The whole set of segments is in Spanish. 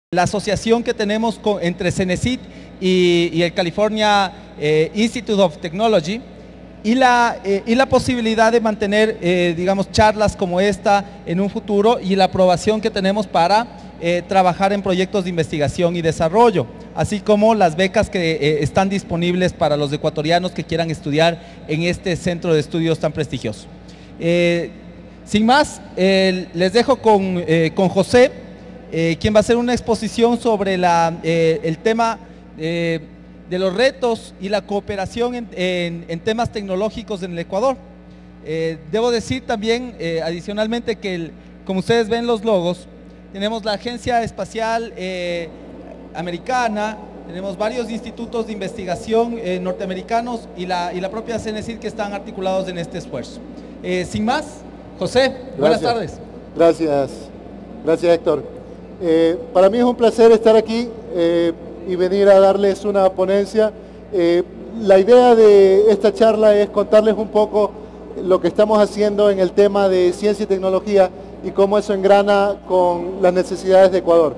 La asociación que tenemos entre CENESID y el California Institute of Technology y la posibilidad de mantener, digamos, charlas como esta en un futuro y la aprobación que tenemos para trabajar en proyectos de investigación y desarrollo, así como las becas que están disponibles para los ecuatorianos que quieran estudiar en este centro de estudios tan prestigioso. Sin más, les dejo con José, quien va a hacer una exposición sobre el tema de los retos y la cooperación en temas tecnológicos en el Ecuador. Debo decir también, adicionalmente, que como ustedes ven los logos, tenemos la Agencia Espacial Americana, tenemos varios institutos de investigación norteamericanos y la propia CENESID que están articulados en este esfuerzo. Sin más, José, buenas tardes. Gracias Héctor. Para mí es un placer estar aquí y venir a darles una ponencia. La idea de esta charla es contarles un poco lo que estamos haciendo en el tema de ciencia y tecnología y cómo eso engrana con las necesidades de Ecuador.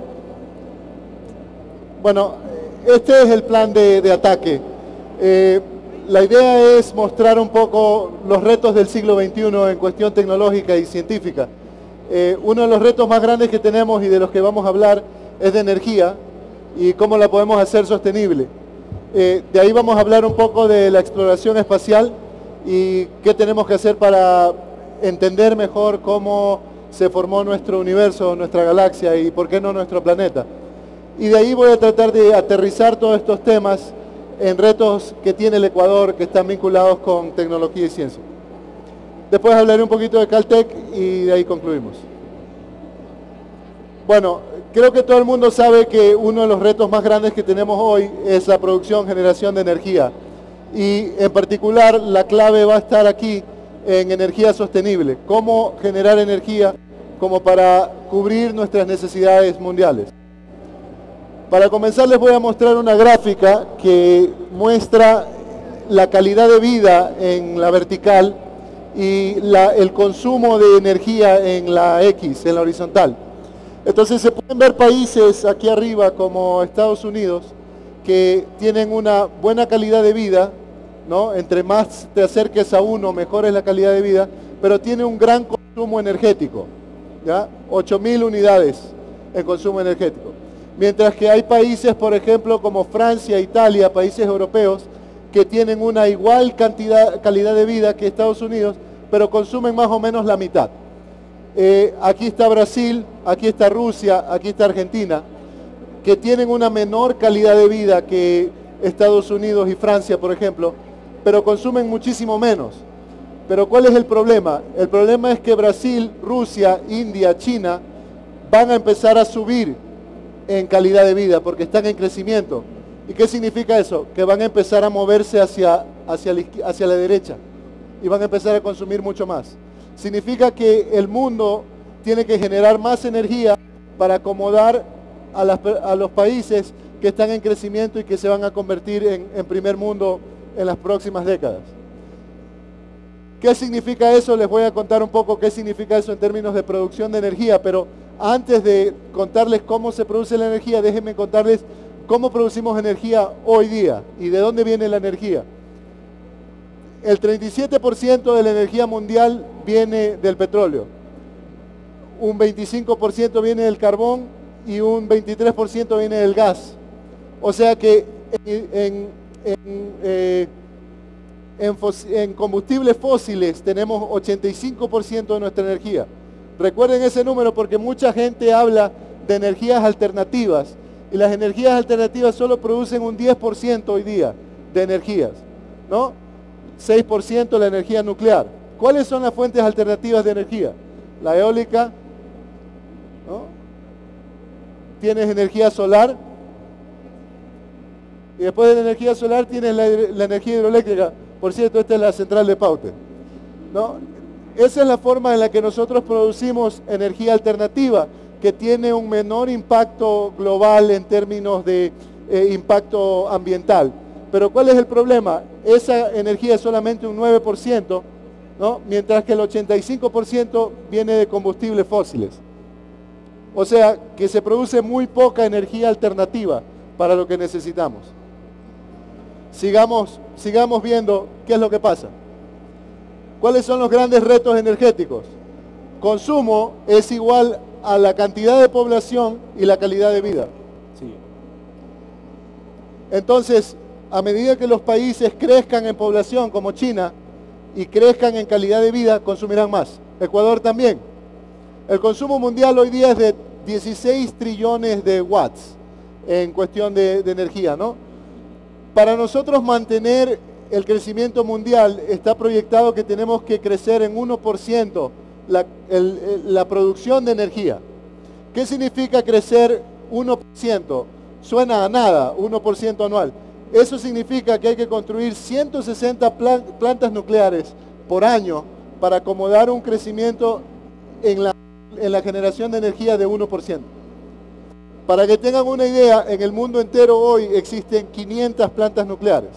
Bueno, este es el plan de ataque. La idea es mostrar un poco los retos del siglo XXI en cuestión tecnológica y científica. Uno de los retos más grandes que tenemos y de los que vamos a hablar es de energía y cómo la podemos hacer sostenible. De ahí vamos a hablar un poco de la exploración espacial y qué tenemos que hacer para entender mejor cómo se formó nuestro universo, nuestra galaxia y por qué no nuestro planeta. Y de ahí voy a tratar de aterrizar todos estos temas en retos que tiene el Ecuador que están vinculados con tecnología y ciencia. Después hablaré un poquito de Caltech y de ahí concluimos. Bueno, creo que todo el mundo sabe que uno de los retos más grandes que tenemos hoy es la producción, generación de energía. Y en particular la clave va a estar aquí en energía sostenible. Cómo generar energía como para cubrir nuestras necesidades mundiales. Para comenzar les voy a mostrar una gráfica que muestra la calidad de vida en la vertical y el consumo de energía en la X, en la horizontal. Entonces se pueden ver países aquí arriba como Estados Unidos que tienen una buena calidad de vida, ¿no? Entre más te acerques a uno, mejor es la calidad de vida, pero tiene un gran consumo energético, ¿ya? 8.000 unidades en consumo energético. Mientras que hay países, por ejemplo, como Francia, Italia, países europeos, que tienen una igual calidad de vida que Estados Unidos, pero consumen más o menos la mitad. Aquí está Brasil, aquí está Rusia, aquí está Argentina, que tienen una menor calidad de vida que Estados Unidos y Francia, por ejemplo, pero consumen muchísimo menos. Pero ¿cuál es el problema? El problema es que Brasil, Rusia, India, China van a empezar a subir en calidad de vida porque están en crecimiento. ¿Y qué significa eso? Que van a empezar a moverse hacia la derecha y van a empezar a consumir mucho más. Significa que el mundo tiene que generar más energía para acomodar a los países que están en crecimiento y que se van a convertir en primer mundo en las próximas décadas. ¿Qué significa eso? Les voy a contar un poco qué significa eso en términos de producción de energía, pero antes de contarles cómo se produce la energía, déjenme contarles cómo producimos energía hoy día y de dónde viene la energía. El 37% de la energía mundial viene del petróleo, un 25% viene del carbón y un 23% viene del gas. O sea que en combustibles fósiles tenemos 85% de nuestra energía. Recuerden ese número porque mucha gente habla de energías alternativas y las energías alternativas solo producen un 10% hoy día de energías, ¿no? 6% la energía nuclear. ¿Cuáles son las fuentes alternativas de energía? La eólica, ¿no? Tienes energía solar y después de la energía solar tienes la energía hidroeléctrica. Por cierto, esta es la central de Paute, ¿no? Esa es la forma en la que nosotros producimos energía alternativa, que tiene un menor impacto global en términos de impacto ambiental. Pero ¿cuál es el problema? Esa energía es solamente un 9%, ¿no? Mientras que el 85% viene de combustibles fósiles. O sea, que se produce muy poca energía alternativa para lo que necesitamos. Sigamos viendo qué es lo que pasa. ¿Cuáles son los grandes retos energéticos? Consumo es igual a la cantidad de población y la calidad de vida. Sí. Entonces, a medida que los países crezcan en población, como China, y crezcan en calidad de vida, consumirán más. Ecuador también. El consumo mundial hoy día es de 16 trillones de watts en cuestión de energía, ¿no? Para nosotros mantener el crecimiento mundial está proyectado que tenemos que crecer en 1% la producción de energía. ¿Qué significa crecer 1%? Suena a nada, 1% anual. Eso significa que hay que construir 160 plantas nucleares por año para acomodar un crecimiento en la generación de energía de 1%. Para que tengan una idea, en el mundo entero hoy existen 500 plantas nucleares.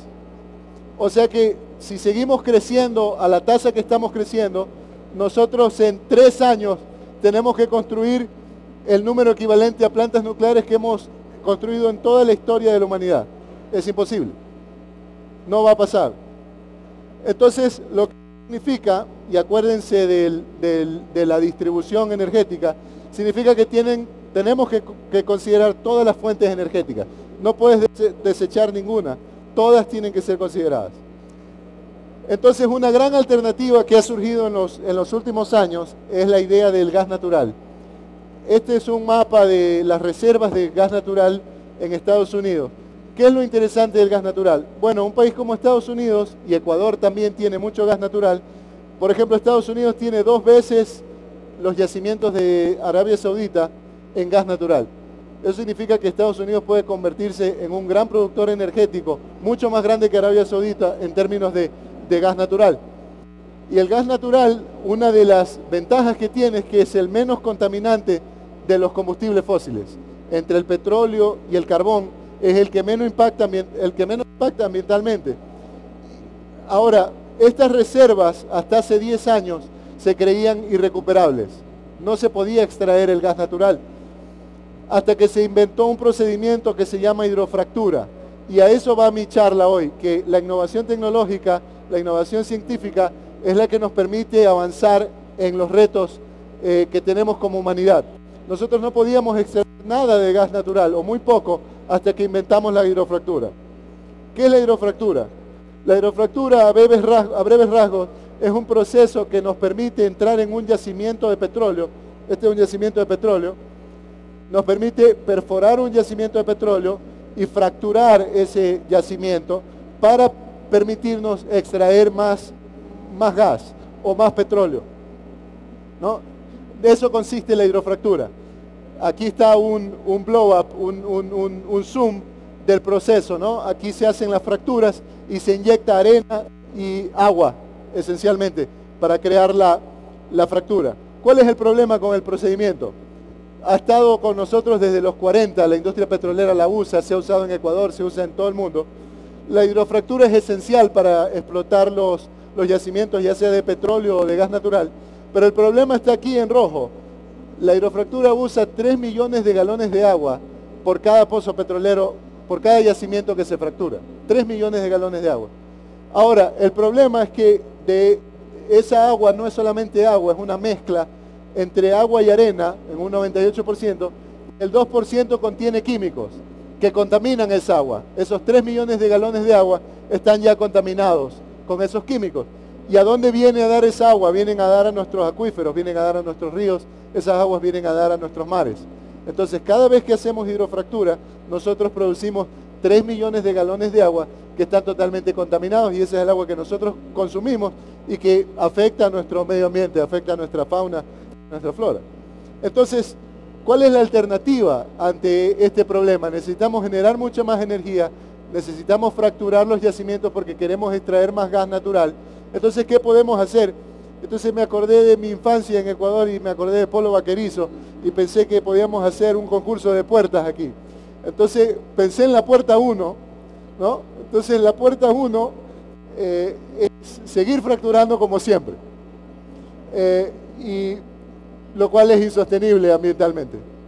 O sea que si seguimos creciendo a la tasa que estamos creciendo, nosotros en 3 años tenemos que construir el número equivalente a plantas nucleares que hemos construido en toda la historia de la humanidad. Es imposible. No va a pasar. Entonces, lo que significa, y acuérdense de la distribución energética, significa que tenemos que considerar todas las fuentes energéticas. No puedes desechar ninguna. Todas tienen que ser consideradas. Entonces, una gran alternativa que ha surgido en los últimos años es la idea del gas natural. Este es un mapa de las reservas de gas natural en Estados Unidos. ¿Qué es lo interesante del gas natural? Bueno, un país como Estados Unidos, y Ecuador también tiene mucho gas natural. Por ejemplo, Estados Unidos tiene 2 veces los yacimientos de Arabia Saudita en gas natural. Eso significa que Estados Unidos puede convertirse en un gran productor energético, mucho más grande que Arabia Saudita en términos de gas natural. Y el gas natural, una de las ventajas que tiene es que es el menos contaminante de los combustibles fósiles. Entre el petróleo y el carbón es el que menos impacta ambientalmente. Ahora, estas reservas hasta hace 10 años se creían irrecuperables. No se podía extraer el gas natural. Hasta que se inventó un procedimiento que se llama hidrofractura. Y a eso va mi charla hoy, que la innovación tecnológica, la innovación científica, es la que nos permite avanzar en los retos que tenemos como humanidad. Nosotros no podíamos extraer nada de gas natural, o muy poco, hasta que inventamos la hidrofractura. ¿Qué es la hidrofractura? La hidrofractura, a breves rasgos, es un proceso que nos permite entrar en un yacimiento de petróleo. Este es un yacimiento de petróleo. Nos permite perforar un yacimiento de petróleo y fracturar ese yacimiento para permitirnos extraer más gas o más petróleo, ¿no? De eso consiste la hidrofractura. Aquí está un blow-up, un zoom del proceso, ¿no? Aquí se hacen las fracturas y se inyecta arena y agua, esencialmente, para crear la fractura. ¿Cuál es el problema con el procedimiento? Ha estado con nosotros desde los 40, la industria petrolera la usa, se ha usado en Ecuador, se usa en todo el mundo. La hidrofractura es esencial para explotar los yacimientos, ya sea de petróleo o de gas natural. Pero el problema está aquí en rojo. La hidrofractura usa 3 millones de galones de agua por cada pozo petrolero, por cada yacimiento que se fractura. 3 millones de galones de agua. Ahora, el problema es que de esa agua no es solamente agua, es una mezcla entre agua y arena, en un 98%, el 2% contiene químicos que contaminan esa agua. Esos 3 millones de galones de agua están ya contaminados con esos químicos. ¿Y a dónde viene a dar esa agua? Vienen a dar a nuestros acuíferos, vienen a dar a nuestros ríos, esas aguas vienen a dar a nuestros mares. Entonces, cada vez que hacemos hidrofractura, nosotros producimos 3 millones de galones de agua que están totalmente contaminados, y ese es el agua que nosotros consumimos y que afecta a nuestro medio ambiente, afecta a nuestra fauna, nuestra flora. Entonces, ¿cuál es la alternativa ante este problema? Necesitamos generar mucha más energía, necesitamos fracturar los yacimientos porque queremos extraer más gas natural. Entonces, ¿qué podemos hacer? Entonces me acordé de mi infancia en Ecuador y me acordé de Polo Vaquerizo y pensé que podíamos hacer un concurso de puertas aquí. Entonces pensé en la puerta 1, ¿no? Entonces la puerta 1 es seguir fracturando como siempre. Y lo cual es insostenible ambientalmente.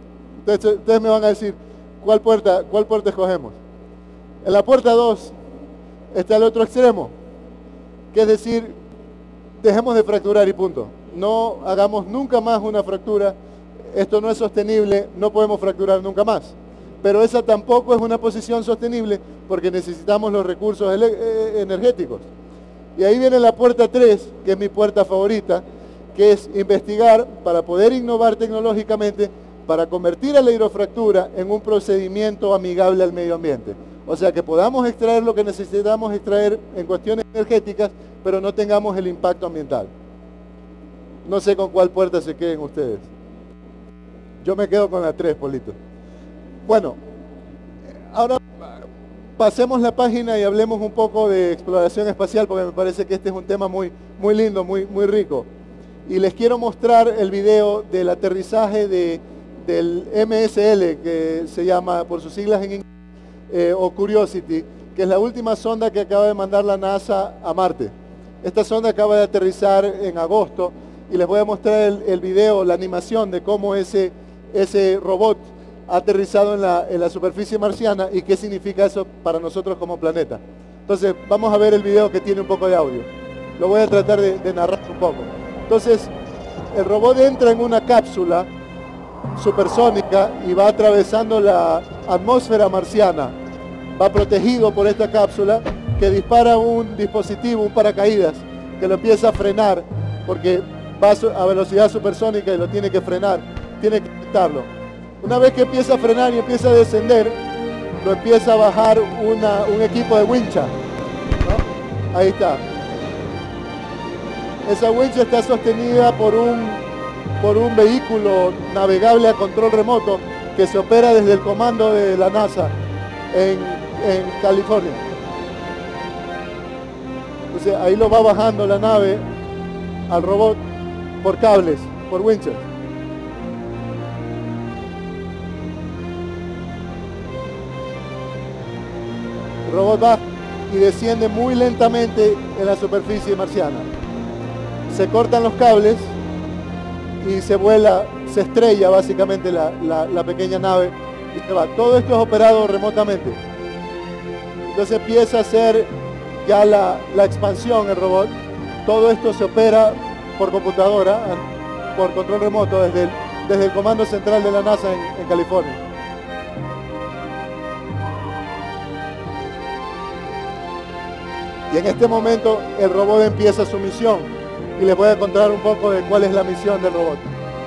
Ustedes me van a decir, cuál puerta escogemos? En la puerta 2 está el otro extremo, que es decir, dejemos de fracturar y punto. No hagamos nunca más una fractura, esto no es sostenible, no podemos fracturar nunca más. Pero esa tampoco es una posición sostenible porque necesitamos los recursos energéticos. Y ahí viene la puerta 3, que es mi puerta favorita, que es investigar para poder innovar tecnológicamente para convertir a la hidrofractura en un procedimiento amigable al medio ambiente. O sea, que podamos extraer lo que necesitamos extraer en cuestiones energéticas, pero no tengamos el impacto ambiental. No sé con cuál puerta se queden ustedes. Yo me quedo con la 3, Polito. Bueno, ahora pasemos la página y hablemos un poco de exploración espacial, porque me parece que este es un tema muy lindo, muy rico. Y les quiero mostrar el video del aterrizaje del MSL, que se llama por sus siglas en inglés, o Curiosity, que es la última sonda que acaba de mandar la NASA a Marte. Esta sonda acaba de aterrizar en agosto y les voy a mostrar el video, la animación de cómo ese robot ha aterrizado en la superficie marciana y qué significa eso para nosotros como planeta. Entonces vamos a ver el video que tiene un poco de audio. Lo voy a tratar de narrar un poco. Entonces el robot entra en una cápsula supersónica y va atravesando la atmósfera marciana. Va protegido por esta cápsula que dispara un dispositivo, un paracaídas, que lo empieza a frenar porque va a velocidad supersónica y lo tiene que frenar, tiene que quitarlo. Una vez que empieza a frenar y empieza a descender, lo empieza a bajar un equipo de wincha, ¿no? Ahí está. Esa wincha está sostenida por un vehículo navegable a control remoto que se opera desde el comando de la NASA en California. Entonces ahí lo va bajando la nave al robot por cables, por winches. El robot baja y desciende muy lentamente en la superficie marciana. Se cortan los cables y se vuela, se estrella básicamente la pequeña nave y se va. Todo esto es operado remotamente. Entonces empieza a hacer ya la expansión el robot. Todo esto se opera por computadora, por control remoto desde el comando central de la NASA en California. Y en este momento el robot empieza su misión y les voy a contar un poco de cuál es la misión del robot.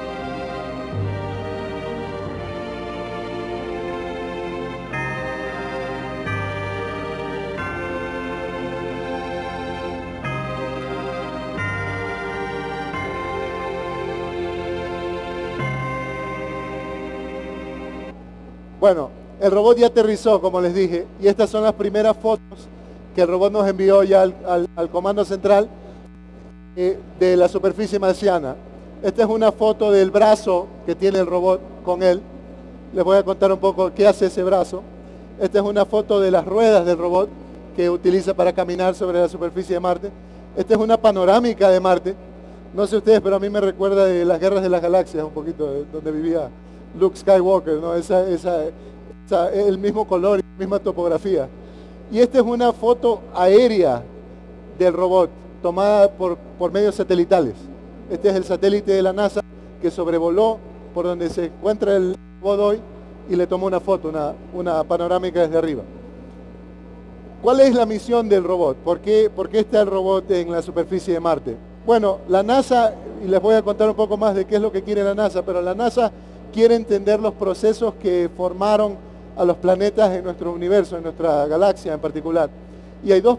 Bueno, el robot ya aterrizó, como les dije, y estas son las primeras fotos que el robot nos envió ya al comando central de la superficie marciana. Esta es una foto del brazo que tiene el robot con él. Les voy a contar un poco qué hace ese brazo. Esta es una foto de las ruedas del robot que utiliza para caminar sobre la superficie de Marte. Esta es una panorámica de Marte. No sé ustedes, pero a mí me recuerda de las guerras de las galaxias, un poquito, donde vivía Luke Skywalker, ¿no? El mismo color y la misma topografía. Y esta es una foto aérea del robot, tomada por medios satelitales. Este es el satélite de la NASA que sobrevoló por donde se encuentra el robot hoy y le tomó una foto, una panorámica desde arriba. ¿Cuál es la misión del robot? ¿Por qué está el robot en la superficie de Marte? Bueno, la NASA, y les voy a contar un poco más de qué es lo que quiere la NASA, pero la NASA quiere entender los procesos que formaron a los planetas en nuestro universo, en nuestra galaxia en particular. Y hay dos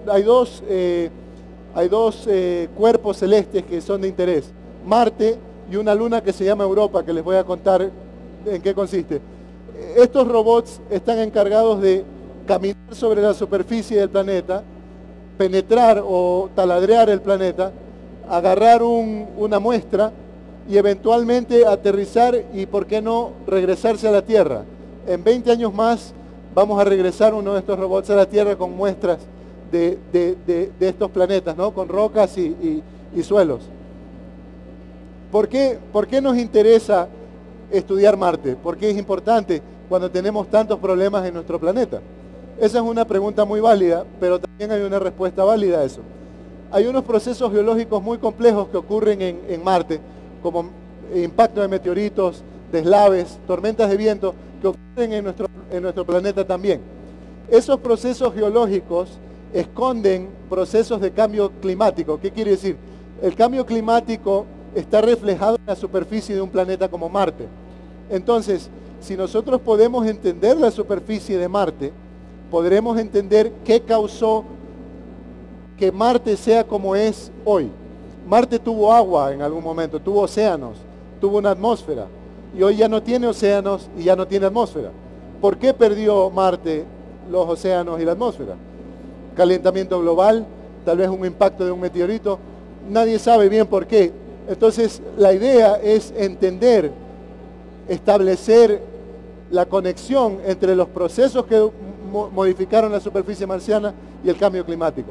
cuerpos celestes que son de interés. Marte y una luna que se llama Europa, que les voy a contar en qué consiste. Estos robots están encargados de caminar sobre la superficie del planeta, penetrar o taladrear el planeta, agarrar una muestra y eventualmente aterrizar y, ¿por qué no?, regresarse a la Tierra. En 20 años más vamos a regresar uno de estos robots a la Tierra con muestras de estos planetas, ¿no?, con rocas y suelos. ¿Por qué nos interesa estudiar Marte? ¿Por qué es importante cuando tenemos tantos problemas en nuestro planeta? Esa es una pregunta muy válida, pero también hay una respuesta válida a eso. Hay unos procesos geológicos muy complejos que ocurren en Marte, como impacto de meteoritos, deslaves, tormentas de viento, que ocurren en nuestro planeta también. Esos procesos geológicos esconden procesos de cambio climático. ¿Qué quiere decir? El cambio climático está reflejado en la superficie de un planeta como Marte. Entonces, si nosotros podemos entender la superficie de Marte, podremos entender qué causó que Marte sea como es hoy. Marte tuvo agua en algún momento, tuvo océanos, tuvo una atmósfera, y hoy ya no tiene océanos y ya no tiene atmósfera. ¿Por qué perdió Marte los océanos y la atmósfera? Calentamiento global, tal vez un impacto de un meteorito, nadie sabe bien por qué. Entonces, la idea es entender, establecer la conexión entre los procesos que modificaron la superficie marciana y el cambio climático.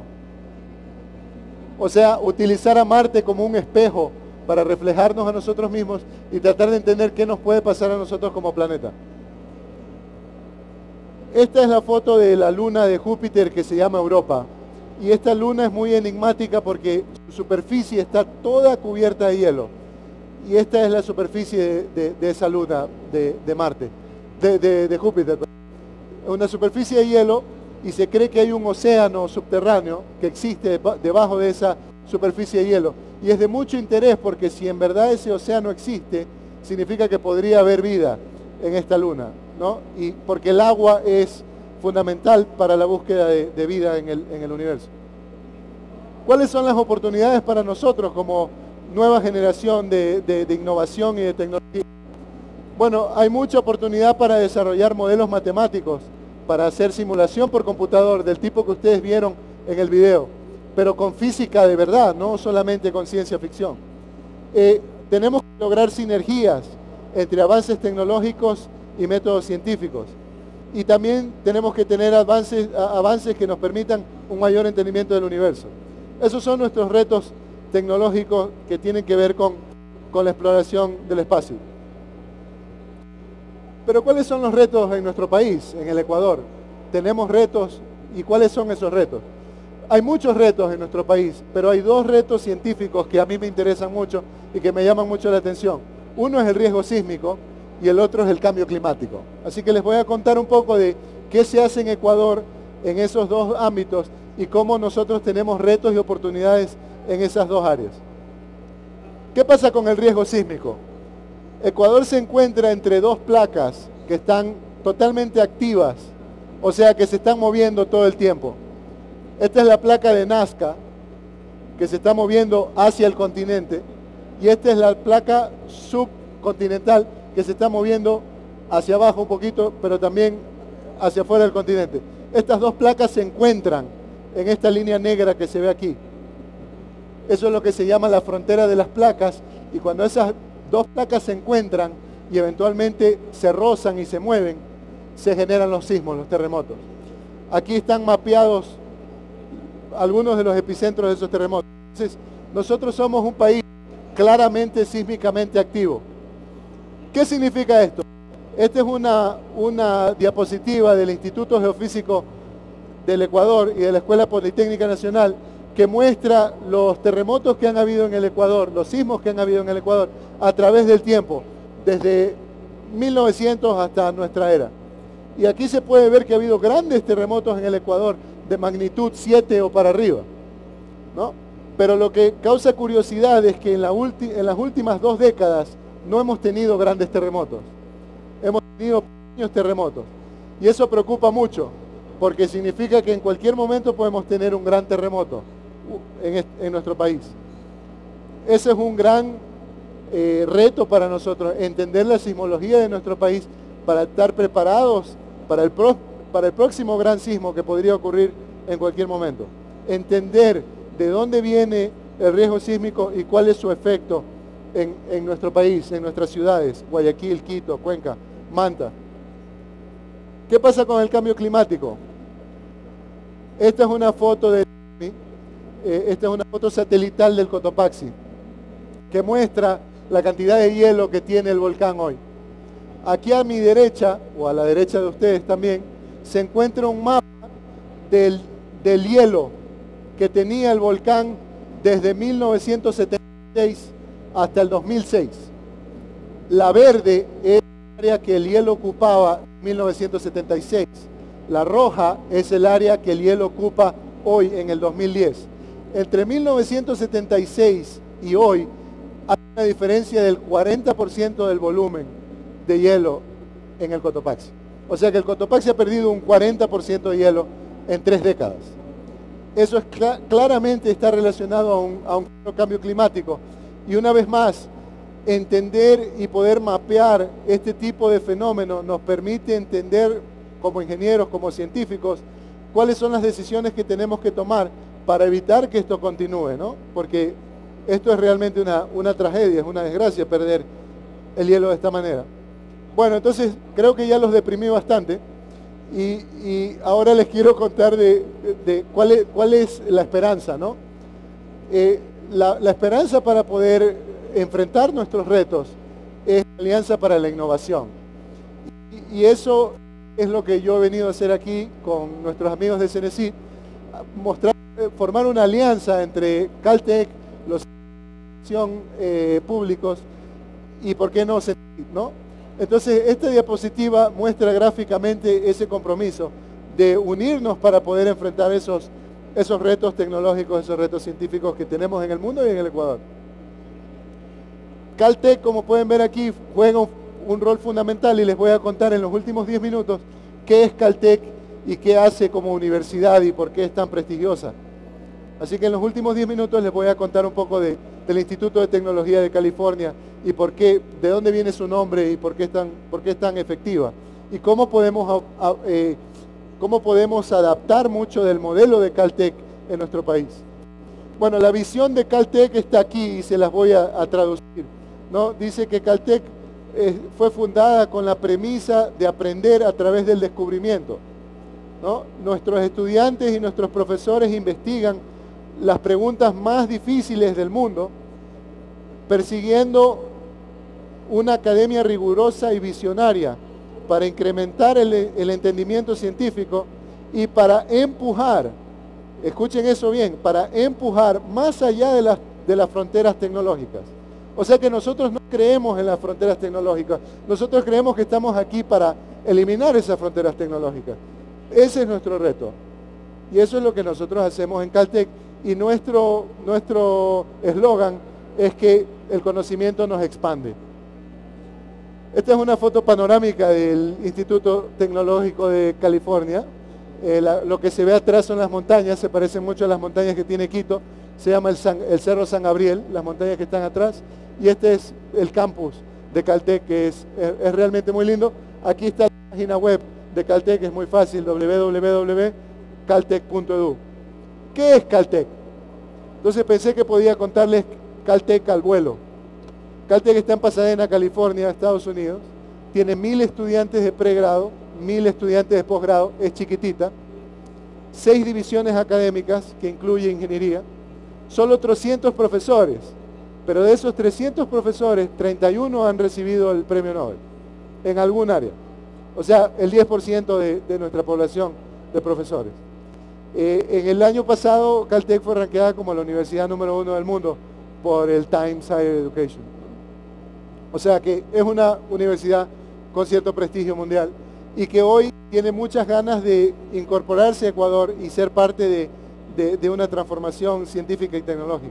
O sea, utilizar a Marte como un espejo para reflejarnos a nosotros mismos y tratar de entender qué nos puede pasar a nosotros como planeta. Esta es la foto de la luna de Júpiter que se llama Europa. Y esta luna es muy enigmática porque su superficie está toda cubierta de hielo. Y esta es la superficie de esa luna de Marte, de Júpiter. Una superficie de hielo, y se cree que hay un océano subterráneo que existe debajo de esa superficie de hielo. Y es de mucho interés porque si en verdad ese océano existe, significa que podría haber vida en esta luna, ¿no? Y porque el agua es fundamental para la búsqueda de vida en el universo. ¿Cuáles son las oportunidades para nosotros como nueva generación de innovación y de tecnología? Bueno, hay mucha oportunidad para desarrollar modelos matemáticos, para hacer simulación por computador del tipo que ustedes vieron en el video, pero con física de verdad, no solamente con ciencia ficción. Tenemos que lograr sinergias entre avances tecnológicos y métodos científicos. Y también tenemos que tener avances que nos permitan un mayor entendimiento del universo. Esos son nuestros retos tecnológicos que tienen que ver con la exploración del espacio. Pero ¿cuáles son los retos en nuestro país, en el Ecuador? Tenemos retos, ¿y cuáles son esos retos? Hay muchos retos en nuestro país, pero hay dos retos científicos que a mí me interesan mucho y que me llaman mucho la atención. Uno es el riesgo sísmico y el otro es el cambio climático. Así que les voy a contar un poco de qué se hace en Ecuador en esos dos ámbitos y cómo nosotros tenemos retos y oportunidades en esas dos áreas. ¿Qué pasa con el riesgo sísmico? Ecuador se encuentra entre dos placas que están totalmente activas, o sea que se están moviendo todo el tiempo. Esta es la placa de Nazca, que se está moviendo hacia el continente, y esta es la placa subcontinental, que se está moviendo hacia abajo un poquito, pero también hacia afuera del continente. Estas dos placas se encuentran en esta línea negra que se ve aquí. Eso es lo que se llama la frontera de las placas, y cuando esas dos placas se encuentran y eventualmente se rozan y se mueven, se generan los sismos, los terremotos. Aquí están mapeados algunos de los epicentros de esos terremotos. Entonces, nosotros somos un país claramente sísmicamente activo. ¿Qué significa esto? Esta es una diapositiva del Instituto Geofísico del Ecuador y de la Escuela Politécnica Nacional que muestra los terremotos que han habido en el Ecuador, los sismos que han habido en el Ecuador a través del tiempo, desde 1900 hasta nuestra era. Y aquí se puede ver que ha habido grandes terremotos en el Ecuador de magnitud 7 o para arriba, ¿no? Pero lo que causa curiosidad es que en las últimas 2 décadas no hemos tenido grandes terremotos. Hemos tenido pequeños terremotos. Y eso preocupa mucho, porque significa que en cualquier momento podemos tener un gran terremoto en nuestro país. Ese es un gran reto para nosotros, entender la sismología de nuestro país para estar preparados para el próximo gran sismo que podría ocurrir en cualquier momento. Entender de dónde viene el riesgo sísmico y cuál es su efecto en nuestro país, en nuestras ciudades, Guayaquil, Quito, Cuenca, Manta. ¿Qué pasa con el cambio climático? Esta es una foto esta es una foto satelital del Cotopaxi, que muestra la cantidad de hielo que tiene el volcán hoy. Aquí a mi derecha, o a la derecha de ustedes también, se encuentra un mapa del hielo que tenía el volcán desde 1976 hasta el 2006. La verde es el área que el hielo ocupaba en 1976. La roja es el área que el hielo ocupa hoy en el 2010. Entre 1976 y hoy hay una diferencia del 40% del volumen de hielo en el Cotopaxi. O sea que el Cotopaxi ha perdido un 40% de hielo en 3 décadas. Eso es claramente está relacionado a un cambio climático. Y una vez más, entender y poder mapear este tipo de fenómenos nos permite entender como ingenieros, como científicos, cuáles son las decisiones que tenemos que tomar para evitar que esto continúe, ¿no? Porque esto es realmente una tragedia, es una desgracia perder el hielo de esta manera. Bueno, entonces creo que ya los deprimí bastante y ahora les quiero contar de cuál es la esperanza, ¿no? La esperanza para poder enfrentar nuestros retos es la Alianza para la Innovación. Y eso es lo que yo he venido a hacer aquí con nuestros amigos de CENESID, formar una alianza entre Caltech, los públicos y por qué no CENESID, ¿no? Entonces esta diapositiva muestra gráficamente ese compromiso de unirnos para poder enfrentar esos retos tecnológicos, esos retos científicos que tenemos en el mundo y en el Ecuador. Caltech, como pueden ver aquí, juega un rol fundamental y les voy a contar en los últimos 10 minutos qué es Caltech y qué hace como universidad y por qué es tan prestigiosa. Así que en los últimos 10 minutos les voy a contar un poco del Instituto de Tecnología de California y de dónde viene su nombre y por qué es tan efectiva. Y cómo podemos adaptar mucho del modelo de Caltech en nuestro país. Bueno, la visión de Caltech está aquí y se las voy a traducir, ¿no? Dice que Caltech fue fundada con la premisa de aprender a través del descubrimiento, ¿no? Nuestros estudiantes y nuestros profesores investigan las preguntas más difíciles del mundo, persiguiendo una academia rigurosa y visionaria para incrementar el entendimiento científico y para empujar, escuchen eso bien, para empujar más allá de las fronteras tecnológicas. O sea que nosotros no creemos en las fronteras tecnológicas, nosotros creemos que estamos aquí para eliminar esas fronteras tecnológicas. Ese es nuestro reto. Y eso es lo que nosotros hacemos en Caltech. Y nuestro eslogan es que el conocimiento nos expande. Esta es una foto panorámica del Instituto Tecnológico de California. Lo que se ve atrás son las montañas, se parecen mucho a las montañas que tiene Quito. Se llama el Cerro San Gabriel, las montañas que están atrás. Y este es el campus de Caltech, que es realmente muy lindo. Aquí está la página web de Caltech, es muy fácil, www.caltech.edu. ¿Qué es Caltech? Entonces pensé que podía contarles Caltech al vuelo. Caltech está en Pasadena, California, Estados Unidos. Tiene 1000 estudiantes de pregrado, 1000 estudiantes de posgrado, es chiquitita. 6 divisiones académicas, que incluye ingeniería. Solo 300 profesores, pero de esos 300 profesores, 31 han recibido el premio Nobel en algún área. O sea, el 10% de nuestra población de profesores. En el año pasado, Caltech fue rankeada como la universidad número 1 del mundo por el Times Higher Education. O sea que es una universidad con cierto prestigio mundial y que hoy tiene muchas ganas de incorporarse a Ecuador y ser parte de una transformación científica y tecnológica.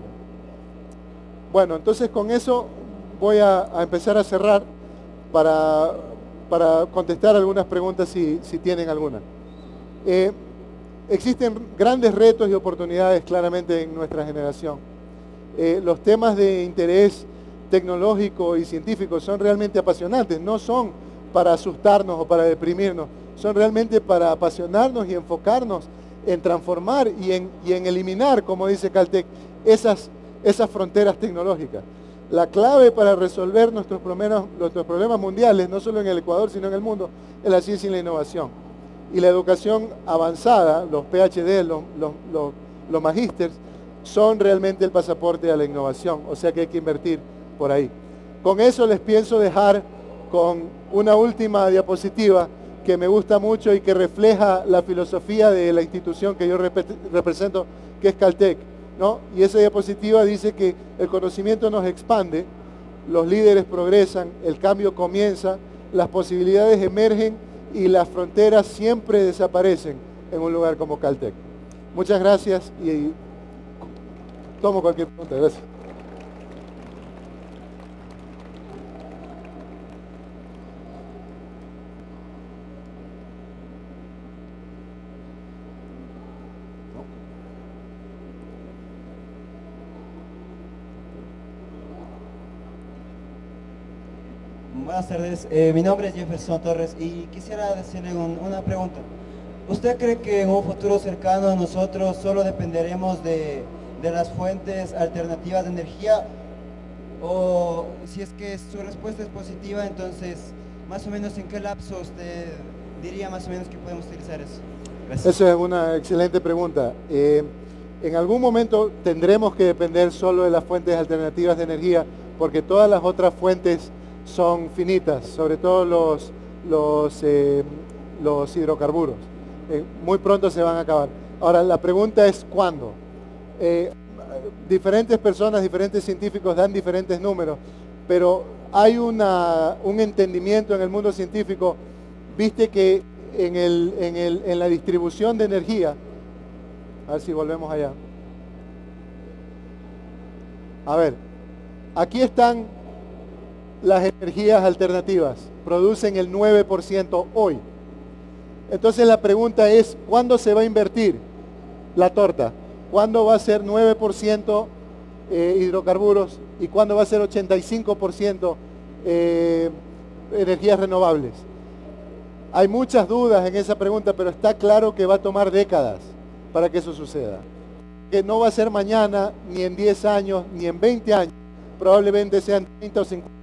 Bueno, entonces con eso voy a empezar a cerrar para contestar algunas preguntas si tienen alguna. Existen grandes retos y oportunidades claramente en nuestra generación. Los temas de interés tecnológico y científico son realmente apasionantes, no son para asustarnos o para deprimirnos, son realmente para apasionarnos y enfocarnos en transformar y en eliminar, como dice Caltech, esas fronteras tecnológicas. La clave para resolver nuestros problemas mundiales, no solo en el Ecuador, sino en el mundo, es la ciencia y la innovación. Y la educación avanzada, los PhD, los magísters, son realmente el pasaporte a la innovación, o sea que hay que invertir por ahí. Con eso les pienso dejar con una última diapositiva que me gusta mucho y que refleja la filosofía de la institución que yo represento, que es Caltech, ¿no? Y esa diapositiva dice que el conocimiento nos expande, los líderes progresan, el cambio comienza, las posibilidades emergen y las fronteras siempre desaparecen en un lugar como Caltech. Muchas gracias y tomo cualquier pregunta. Gracias. Buenas tardes, mi nombre es Jefferson Torres y quisiera hacerle una pregunta. ¿Usted cree que en un futuro cercano nosotros solo dependeremos de las fuentes alternativas de energía? O si es que su respuesta es positiva, entonces más o menos en qué lapso usted diría más o menos que podemos utilizar eso? Gracias. Esa es una excelente pregunta. En algún momento tendremos que depender solo de las fuentes alternativas de energía porque todas las otras fuentes son finitas, sobre todo los hidrocarburos. Muy pronto se van a acabar. Ahora, la pregunta es ¿cuándo? Diferentes personas, diferentes científicos dan diferentes números, pero hay un entendimiento en el mundo científico, viste que en la distribución de energía, a ver si volvemos allá. A ver, aquí están las energías alternativas, producen el 9% hoy. Entonces la pregunta es, ¿cuándo se va a invertir la torta? ¿Cuándo va a ser 9% hidrocarburos y cuándo va a ser 85% energías renovables? Hay muchas dudas en esa pregunta, pero está claro que va a tomar décadas para que eso suceda. Que no va a ser mañana, ni en 10 años, ni en 20 años, probablemente sean 30 o 50.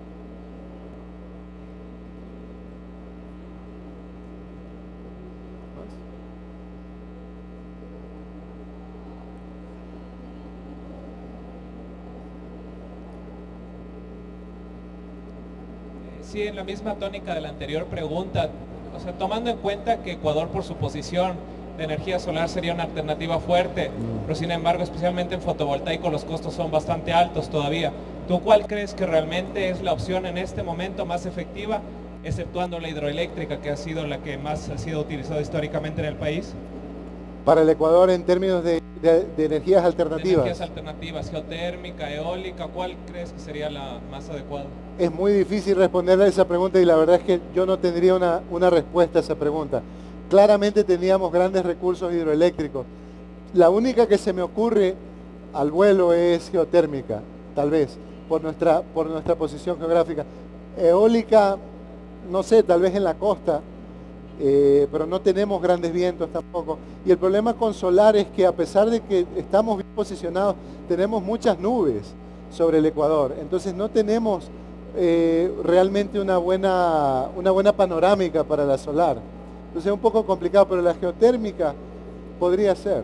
Sí, en la misma tónica de la anterior pregunta, o sea, tomando en cuenta que Ecuador por su posición de energía solar sería una alternativa fuerte, pero sin embargo, especialmente en fotovoltaico, los costos son bastante altos todavía. ¿Tú cuál crees que realmente es la opción en este momento más efectiva, exceptuando la hidroeléctrica, que ha sido la que más ha sido utilizada históricamente en el país? Para el Ecuador en términos de energías alternativas. De energías alternativas, geotérmica, eólica, ¿cuál crees que sería la más adecuada? Es muy difícil responderle a esa pregunta y la verdad es que yo no tendría una respuesta a esa pregunta. Claramente teníamos grandes recursos hidroeléctricos. La única que se me ocurre al vuelo es geotérmica, tal vez, por nuestra posición geográfica. Eólica, no sé, tal vez en la costa, pero no tenemos grandes vientos tampoco. Y el problema con solar es que a pesar de que estamos bien posicionados, tenemos muchas nubes sobre el Ecuador. Entonces no tenemos realmente una buena panorámica para la solar. Entonces es un poco complicado, pero la geotérmica podría ser.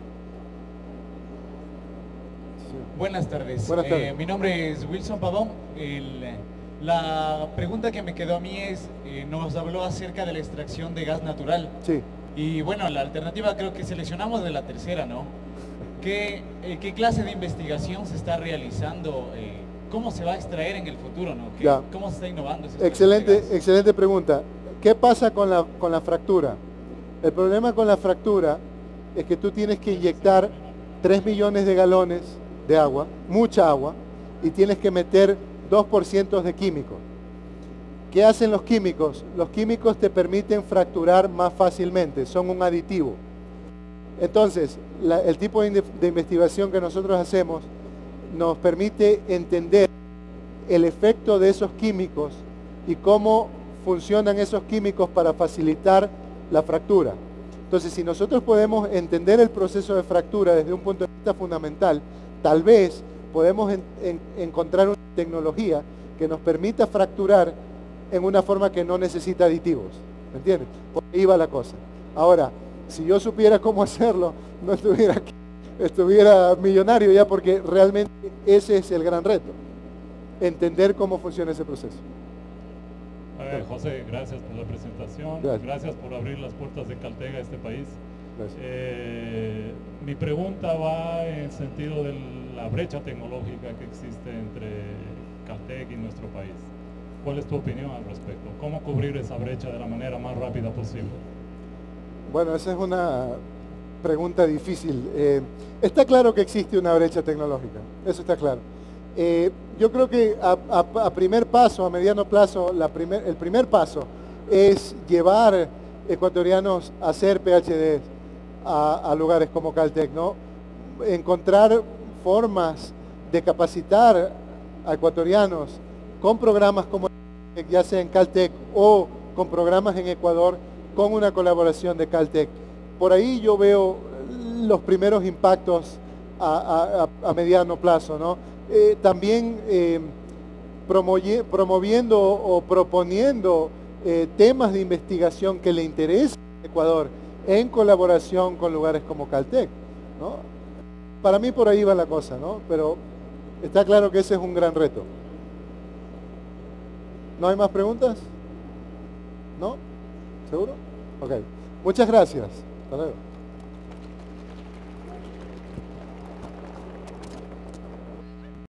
Sí. Buenas tardes. Buenas tardes. Mi nombre es Wilson Pavón. La pregunta que me quedó a mí es, nos habló acerca de la extracción de gas natural. Sí. Y bueno, la alternativa creo que seleccionamos de la tercera, ¿no? ¿Qué clase de investigación se está realizando? ¿Cómo se va a extraer en el futuro, no? ¿Cómo se está innovando? Excelente pregunta. ¿Qué pasa con la fractura? El problema con la fractura es que tú tienes que inyectar 3 millones de galones de agua, mucha agua, y tienes que meter 2% de químicos. ¿Qué hacen los químicos? Los químicos te permiten fracturar más fácilmente, son un aditivo. Entonces, el tipo de investigación que nosotros hacemos nos permite entender el efecto de esos químicos y cómo funcionan esos químicos para facilitar la fractura. Entonces, si nosotros podemos entender el proceso de fractura desde un punto de vista fundamental, tal vez podemos encontrar una tecnología que nos permita fracturar en una forma que no necesita aditivos. ¿Me entiendes? Por ahí va la cosa. Ahora, si yo supiera cómo hacerlo, no estuviera aquí, estuviera millonario ya, porque realmente ese es el gran reto, entender cómo funciona ese proceso. José, gracias por la presentación. Gracias por abrir las puertas de Caltech a este país. Mi pregunta va en el sentido de la brecha tecnológica que existe entre Caltech y nuestro país. ¿Cuál es tu opinión al respecto? ¿Cómo cubrir esa brecha de la manera más rápida posible? Bueno, esa es una pregunta difícil. Está claro que existe una brecha tecnológica, eso está claro. Yo creo que a primer paso, a mediano plazo, el primer paso es llevar ecuatorianos a hacer PhDs a lugares como Caltech, ¿no? Encontrar formas de capacitar a ecuatorianos con programas como ya sea en Caltech o con programas en Ecuador con una colaboración de Caltech. Por ahí yo veo los primeros impactos a mediano plazo, ¿no? También promoviendo o proponiendo temas de investigación que le interesen a Ecuador en colaboración con lugares como Caltech, ¿no? Para mí por ahí va la cosa, ¿no? Pero está claro que ese es un gran reto. ¿No hay más preguntas? ¿No? ¿Seguro? Ok. Muchas gracias. Hasta luego.